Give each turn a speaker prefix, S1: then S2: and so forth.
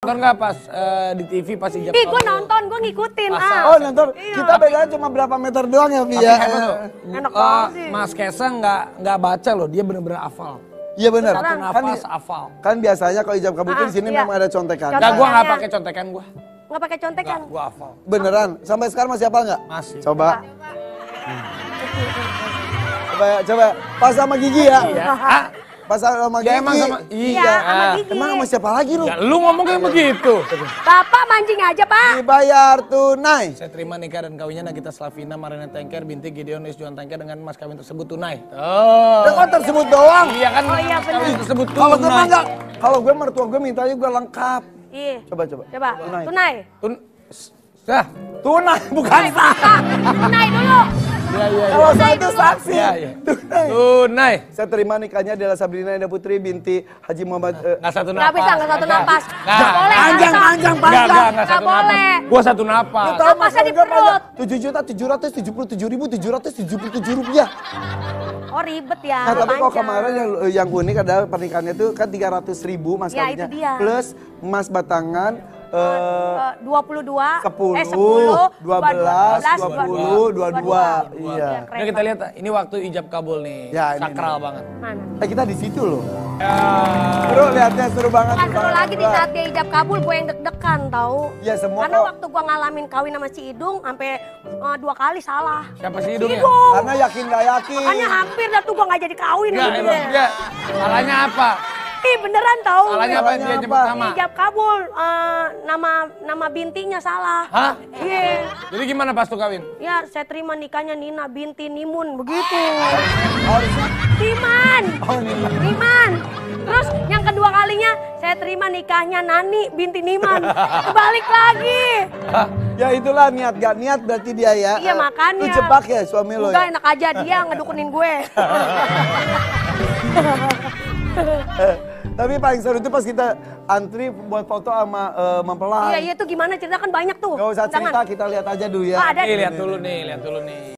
S1: Nonton nggak pas di TV pas ijab kabul?
S2: Ih, gue nonton, gue ngikutin.
S3: Oh nonton, kita bedanya cuma berapa meter doang ya, Vi ya.
S2: Enak banget sih.
S1: Mas Kaisang nggak baca loh, dia bener-bener hafal.
S3: Iya benar.
S1: Satu nafas hafal.
S3: Kan biasanya kalau ijab kabul di sini
S2: iya.
S3: memang ada contekan.
S1: Enggak, gua nggak pakai contekan gua.
S2: Nggak pakai contekan.
S1: Gua hafal.
S3: Beneran, sampai sekarang masih hafal nggak?
S1: Masih.
S3: Coba. Coba, pas sama Gigi ya.
S1: Ah,
S3: Pas sama Gigi.
S1: ya emang sama
S2: Iya, sama Gigi.
S3: Emang sama siapa lagi lu?
S1: Ya, lu ngomong kayak begitu.
S2: Bapak mancing aja, Pak.
S3: Dibayar tunai.
S1: Saya terima nikah dan kawinnya Nagita Slavina Marina Tengker binti Gideon Isjuan Tengker dengan mas kawin tersebut tunai. Oh.
S3: Kok tersebut doang?
S1: Iya kan,
S2: Oh, iya,
S1: mas kawin
S2: bener.
S1: tersebut
S3: Kalau gue
S1: tunai.
S3: enggak, kalau gue mertua gue mintanya gue lengkap.
S2: Iya.
S3: Coba.
S2: Coba, tunai.
S1: Tunai bukan sah.
S2: Tunai dulu.
S1: Iya.
S3: Kalau saya itu saksi.
S1: Iya.
S3: Tunai.
S1: Tunai.
S3: Saya terima nikahnya adalah Sabrina Indah Putri binti Haji Muhammad.
S1: Nggak satu napas.
S2: Nggak bisa, nggak satu napas.
S1: Nggak.
S2: Nggak boleh.
S3: Panjang.
S1: Nggak
S2: Nggak
S1: satu napas.
S2: boleh.
S1: Gua satu napas.
S2: Napasnya di perut.
S3: 7.777.777 rupiah.
S2: Oh, ribet ya.
S3: Nah, tapi kok
S2: panjang.
S3: kemarin yang unik adalah pernikahannya itu kan 300.000 mas
S2: Ya,
S3: kawinnya.
S2: itu dia.
S3: Plus emas batangan
S2: 22,
S3: 10, 12, 20, 22. Iya.
S1: Nah, kita lihat ini waktu ijab kabul nih.
S3: Ya, ini
S1: sakral
S3: nih.
S1: banget.
S2: Mana?
S3: Kita di situ loh. Seru lihatnya, seru banget.
S2: Bukan seru lagi di saat dia ijab kabul, gue yang deg-degan tahu.
S3: Ya semua
S2: Karena
S3: kok.
S2: waktu gue ngalamin kawin sama si Idung, sampai 2 kali salah.
S1: Siapa sih hidungnya?
S2: Idung.
S3: Karena yakin gak yakin.
S2: Makanya hampir dah tuh gue gak jadi kawin.
S1: Enggak,
S2: gitu
S1: emang
S2: deh.
S1: enggak. Salahnya apa?
S2: Ih beneran tahu.
S1: Salahnya apa dia nyebut nama?
S2: Ijab kabul, nama bintinya salah.
S1: Hah?
S2: Iya.
S1: Jadi gimana pas tuh kawin?
S2: Ya, saya terima nikahnya Nina binti Nimun, begitu.
S3: Harusnya.
S2: Niman.
S3: Oh Nina.
S2: Niman. Terus yang kedua kalinya saya terima nikahnya Nani binti Niman. Balik lagi.
S3: Ya itulah niat, gak niat berarti dia ya.
S2: Iya, makanya.
S3: Lu jebak ya suami lo
S2: Enggak,
S3: ya.
S2: enak aja dia ngedukunin gue.
S3: Tapi paling seru itu pas kita antri buat foto sama mempelai.
S2: Iya, itu gimana cerita kan banyak tuh.
S3: Gak usah
S2: undangan.
S3: cerita, kita lihat aja dulu ya.
S2: Oh, ada.
S1: Nih, lihat dulu nih.